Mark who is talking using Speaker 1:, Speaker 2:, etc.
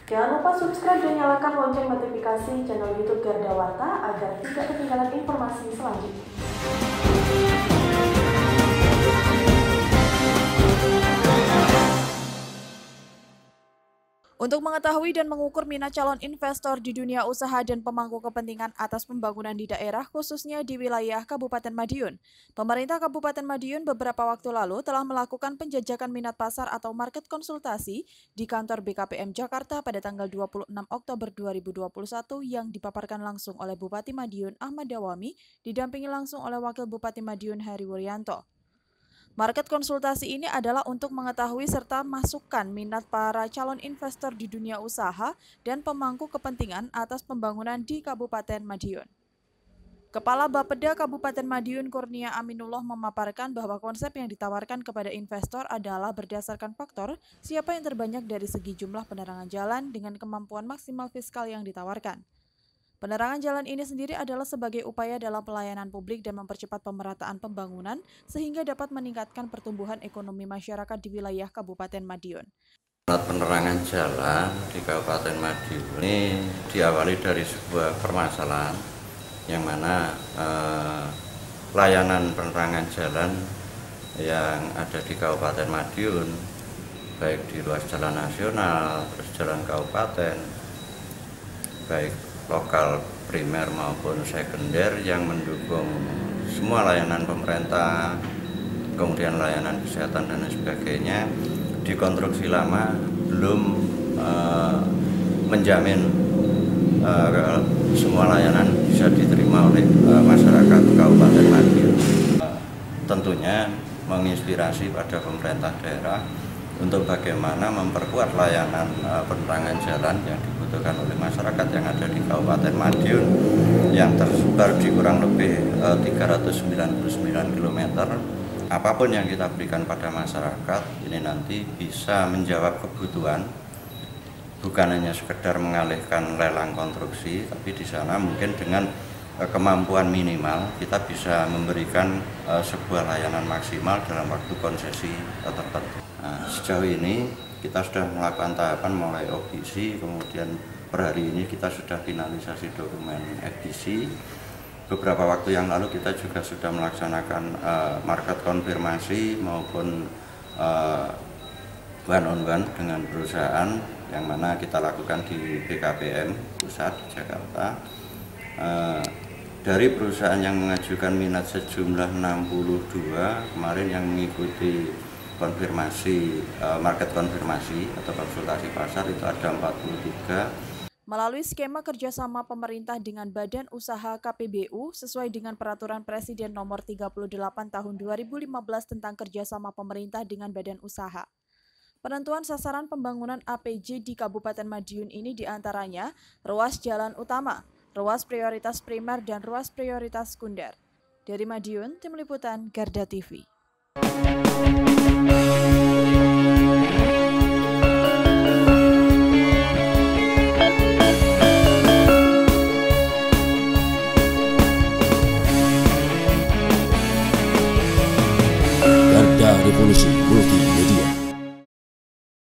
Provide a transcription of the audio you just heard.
Speaker 1: Jangan lupa subscribe dan nyalakan lonceng notifikasi channel YouTube Garda Warta agar tidak ketinggalan informasi selanjutnya.
Speaker 2: Untuk mengetahui dan mengukur minat calon investor di dunia usaha dan pemangku kepentingan atas pembangunan di daerah, khususnya di wilayah Kabupaten Madiun, pemerintah Kabupaten Madiun beberapa waktu lalu telah melakukan penjajakan minat pasar atau market konsultasi di kantor BKPM Jakarta pada tanggal 26 Oktober 2021 yang dipaparkan langsung oleh Bupati Madiun Ahmad Dawami, didampingi langsung oleh Wakil Bupati Madiun Heri Wuryanto. Market konsultasi ini adalah untuk mengetahui serta masukkan minat para calon investor di dunia usaha dan pemangku kepentingan atas pembangunan di Kabupaten Madiun. Kepala Bapeda Kabupaten Madiun Kurnia Aminullah memaparkan bahwa konsep yang ditawarkan kepada investor adalah berdasarkan faktor siapa yang terbanyak dari segi jumlah penerangan jalan dengan kemampuan maksimal fiskal yang ditawarkan. Penerangan jalan ini sendiri adalah sebagai upaya dalam pelayanan publik dan mempercepat pemerataan pembangunan sehingga dapat meningkatkan pertumbuhan ekonomi masyarakat di wilayah Kabupaten Madiun.
Speaker 3: Penerangan jalan di Kabupaten Madiun ini diawali dari sebuah permasalahan yang mana layanan penerangan jalan yang ada di Kabupaten Madiun, baik di ruas jalan nasional, terus jalan kabupaten, baik lokal primer maupun sekunder yang mendukung semua layanan pemerintah, kemudian layanan kesehatan dan sebagainya, dikonstruksi lama belum menjamin semua layanan bisa diterima oleh masyarakat Kabupaten Madiun. Tentunya menginspirasi pada pemerintah daerah untuk bagaimana memperkuat layanan penerangan jalan yang dibutuhkan oleh masyarakat yang ada di Kabupaten Madiun yang tersebar di kurang lebih 399 km. Apapun yang kita berikan pada masyarakat ini nanti bisa menjawab kebutuhan, bukan hanya sekedar mengalihkan lelang konstruksi, tapi di sana mungkin dengan kemampuan minimal kita bisa memberikan sebuah layanan maksimal dalam waktu konsesi tertentu. Nah, sejauh ini kita sudah melakukan tahapan mulai audisi, kemudian per hari ini kita sudah finalisasi dokumen audisi. Beberapa waktu yang lalu kita juga sudah melaksanakan market konfirmasi maupun one on one dengan perusahaan yang mana kita lakukan di BKPM pusat di Jakarta. Dari perusahaan yang mengajukan minat sejumlah 62 kemarin yang mengikuti konfirmasi market konfirmasi atau konsultasi pasar itu ada 43.
Speaker 2: Melalui skema kerjasama pemerintah dengan Badan Usaha KPBU sesuai dengan Peraturan Presiden Nomor 38 Tahun 2015 tentang kerjasama pemerintah dengan badan usaha. Penentuan sasaran pembangunan APJ di Kabupaten Madiun ini diantaranya ruas jalan utama, ruas prioritas primer, dan ruas prioritas sekunder. Dari Madiun, Tim Liputan Garda TV.